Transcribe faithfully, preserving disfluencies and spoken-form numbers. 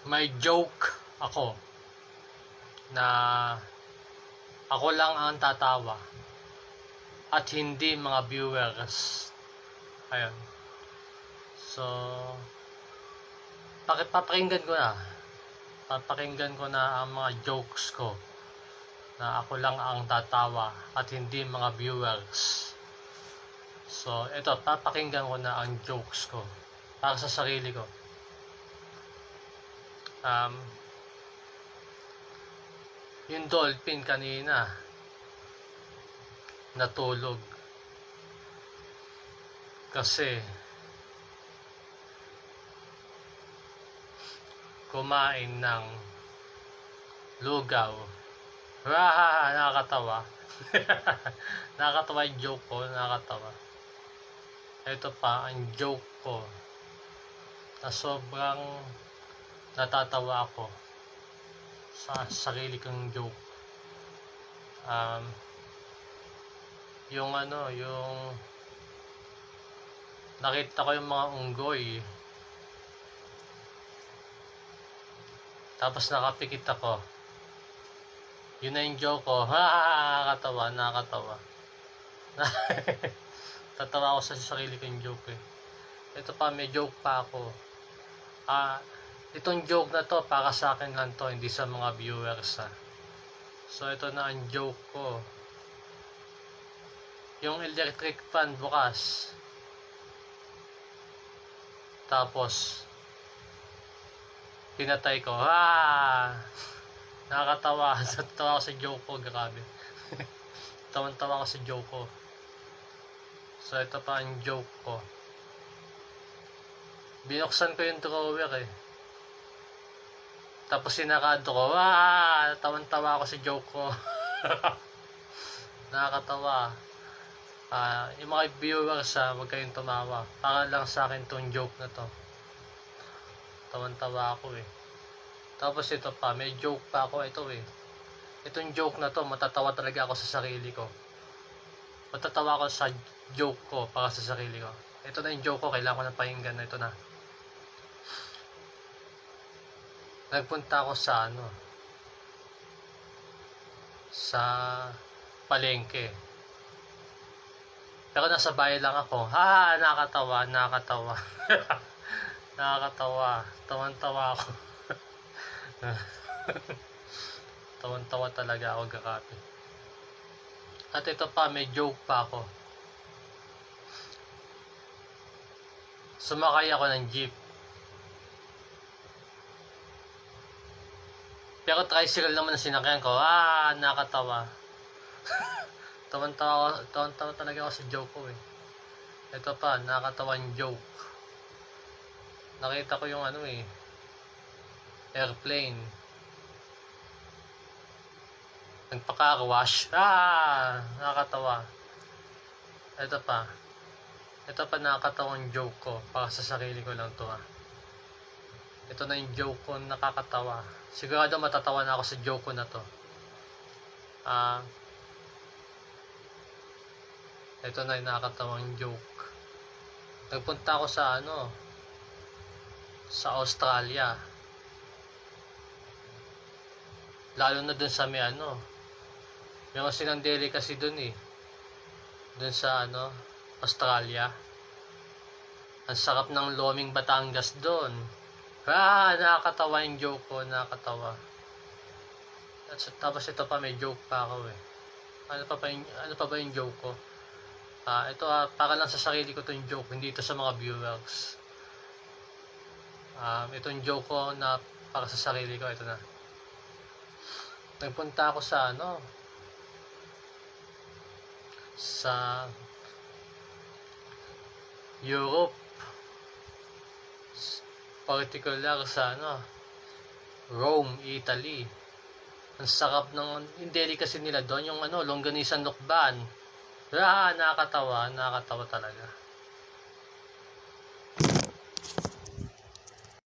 may joke ako na ako lang ang tatawa at hindi mga viewers. Ayun. So, papakinggan ko na. Papakinggan ko na ang mga jokes ko na ako lang ang tatawa at hindi mga viewers. So, ito, papakinggan ko na ang jokes ko para sa sarili ko. Um, yung dolphin kanina natulog kasi kumain ng lugaw. Wahaha, nakakatawa. Nakakatawa yung joke ko, nakakatawa. Ito pa ang joke ko na sobrang natatawa ako sa sarili kong joke. Um, yung ano, yung nakita ko yung mga unggoy, tapos nakapikit ako. Yun na yung joke ko. Ha, nakakatawa, nakakatawa. Tatawa ako sa sarili kong joke eh. Ito pa, may joke pa ako. Ah, itong joke na to para sa akin lang to, hindi sa mga viewers ha. So ito na ang joke ko. Yung electric fan bukas, tapos pinatay ko. Ah! Nakakatawa. Tawa ako sa joke ko, grabe. Tawan-tawa ako sa joke ko. So ito pa ang joke ko. Binuksan ko yung drawer eh. Tapos sinakado ko. Ah! Tawan-tawa ako sa joke ko. Nakakatawa. Uh, yung mga viewers ha, huwag kayong tumawa. Para lang sa akin tong joke na to. Tawan-tawa ako eh. Tapos ito pa, may joke pa ako ito eh. Itong joke na to, matatawa talaga ako sa sarili ko. Matatawa ako sa joke ko para sa sarili ko. Ito na yung joke ko, kailangan ko na pakinggan na ito na. Nagpunta ako sa ano, sa palengke. Pero nasa bahay lang ako. Ha, nakakatawa, nakakatawa. Nakakatawa. Tawan-tawa ako. Tawan-tawa talaga ako, gakapi. At ito pa, may joke pa ako. Sumakay ako ng jeep. Pero tricycle naman ang sinakyan ko. Ah, nakakatawa. Tawan-tawa, tawan-tawa talaga ako sa joke ko eh. Ito pa, nakakatawang joke. Nakita ko yung ano eh, airplane. Nagpaka-wash. Ah, nakakatawa. Ito pa. Ito pa nakakatawang joke ko. Para sa sarili ko lang to ah. Ito na yung joke ko, nakakatawa. Sigurado matatawa na ako sa joke ko na to. Ah, ito na yung nakakatawang joke. Nagpunta ako sa ano, sa Australia. Lalo na dun sa may ano, meron silang delicacy dun eh. Dun sa ano, Australia. Ang sarap ng loming Batangas dun. Ah, nakakatawa yung joke ko, nakakatawa. At tapos ito pa, may joke pa ako eh. Ano pa ba yung, ano pa ba yung joke ko? Ah, ito ah, para lang sa sarili ko 'tong joke, hindi ito sa mga viewers. Um, itong joke ko na para sa sarili ko, ito na. Nagpunta ako sa ano, sa Europe, particular sa ano, Rome, Italy. Ang sarap ng delicacy nila doon, yung ano, longganisa nukban. Ah, nakakatawa, nakakatawa talaga.